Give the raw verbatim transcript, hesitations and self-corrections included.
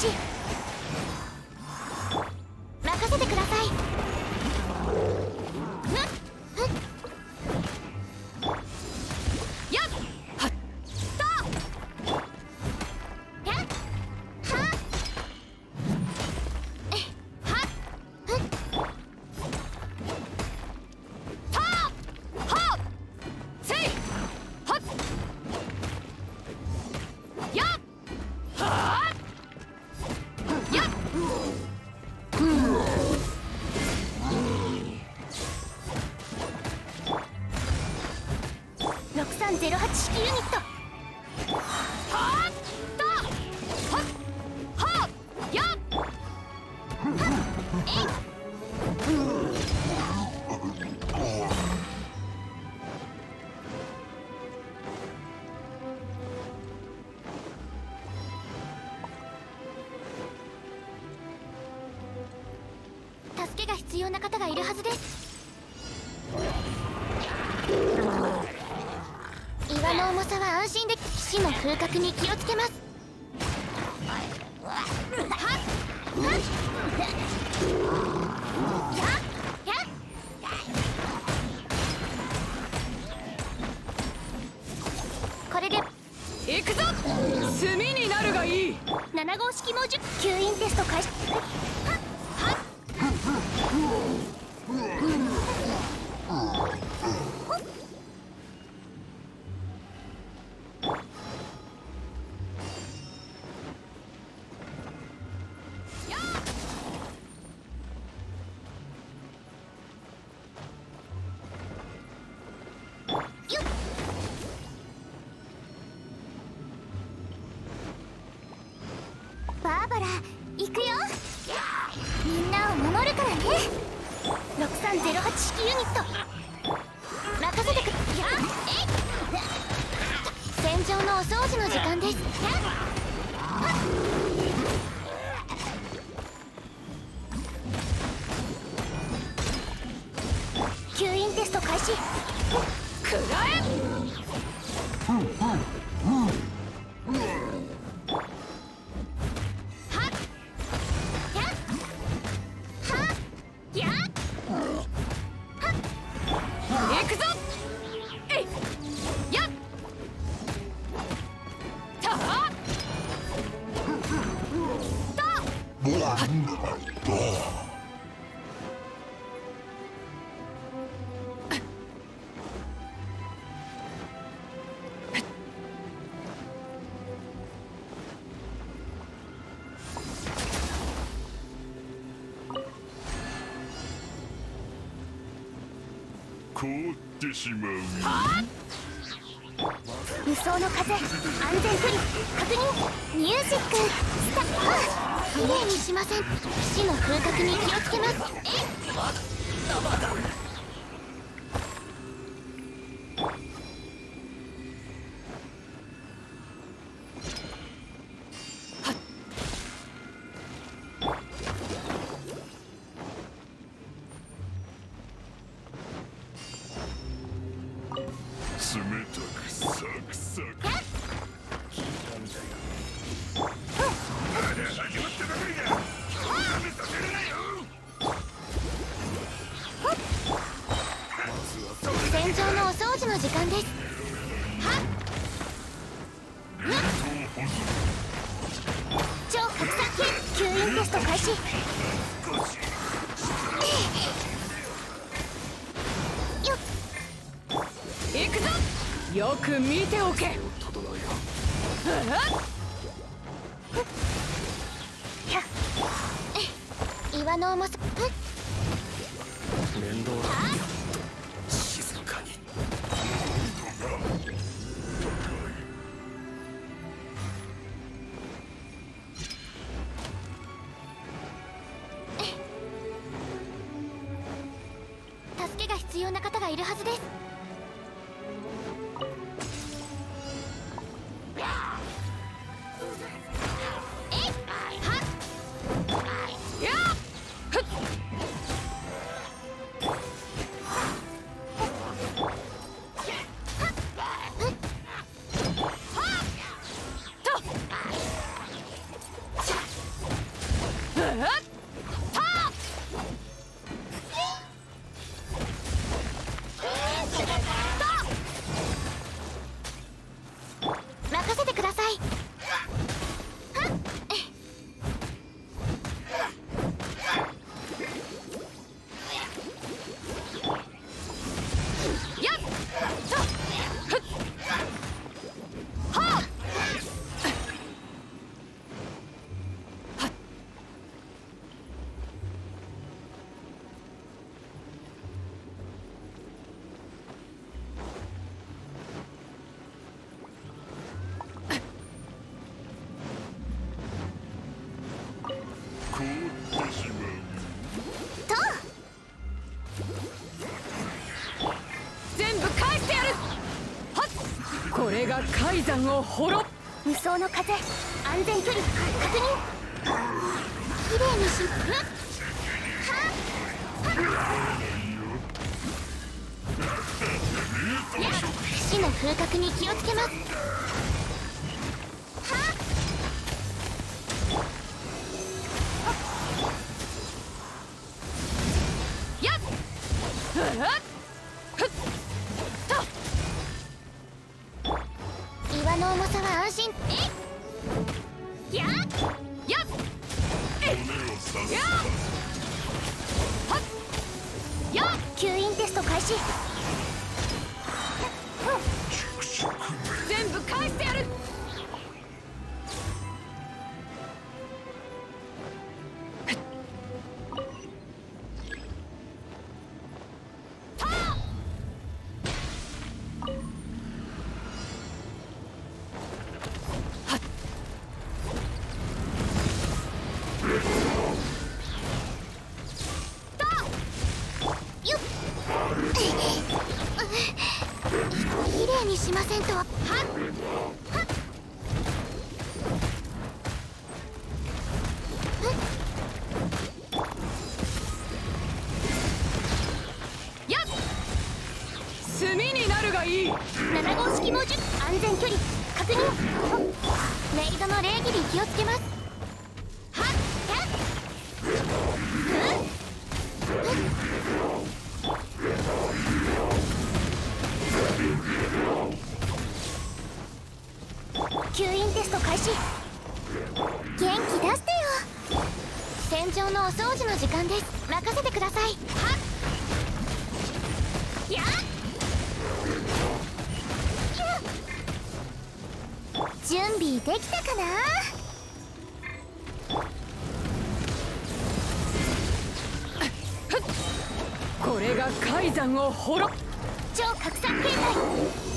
始。任せてください。やっはっとやっはっえはっふっとはっせいはっやっはっやっろくさんゼロはち式ユニット。はっとはっはっやっはっえい助けが必要な方がいるはずです。岩の重さは安心でき、騎士の風格に気をつけます。はっはっやっやっこれで行くぞ。炭になるがいい。なな号式猛獣吸引テスト開始。はっはっバーバラ行くよ。みんなを守るからね。ろくさんゼロはち式ユニット任せてく。やっえい戦場のお掃除の時間です。やっはっ吸引テスト開始。くらえ。 凍ってしまう。 無双の風、安全距離確認。ミュージックスタート。きれいにしません。騎士の風格に気をつけます。えい冷たくサクサク。 戦場のお掃除の時間です。はっ超拡散系吸引テスト開始。よっ行くぞ。よく見ておけ。岩の重さ面倒だ。静かに。 助けが必要な方がいるはずです。 任せてください。 凍ってしまう。 全部返してやる。はっ、これが海山を滅ぼ。 無双の風、安全距離確認。きれいにし死の風格に気をつけます。 やっふっふっと。 岩の重さは安心。えやっやっえっ骨を刺す。 やっはっやっ吸引テスト開始。 全部返してやる。 よっきれいにしませんと。はっはっやっ炭になるがいい。 なな号式猛獣安全距離確認。メイドの礼儀に気をつけます。はっやっ吸引テスト開始。元気出してよ。戦場のお掃除の時間です。任せてください。はっやっ準備できたかな。 これが海山を滅ぼ。 超拡散形態